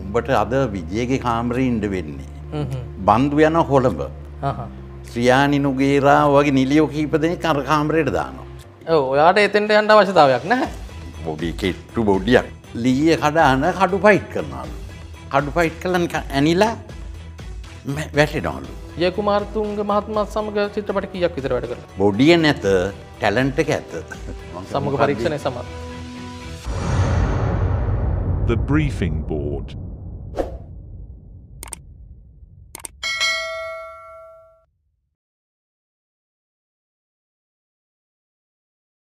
උඹට අද විජයගේ කාමරේ ඉන්න වෙන්නේ. බන්දු යන හොළඹ. ශ්‍රියානි නුගේරා වගේ නිලියෝ කීප දෙනෙක් අර කාමරේට දානවා. ඔව් ඔයාට එතෙන්ට යන්න අවශ්‍යතාවයක් නැහැ. බොඩි කෙට්ටු බොඩියක්. ලීය කඩාන කඩු ෆයිට් කරනවලු. කඩු ෆයිට් කළා ඇනිලා වැටෙනවලු. ජයකුමාරතුංග මහත්මයා සමග චිත්‍රපට කීයක් විතර වැඩ කරලා? බොඩිය නැත ටැලන්ට් එක ඇත. සමග පරීක්ෂණය සමත්. The Briefing Board.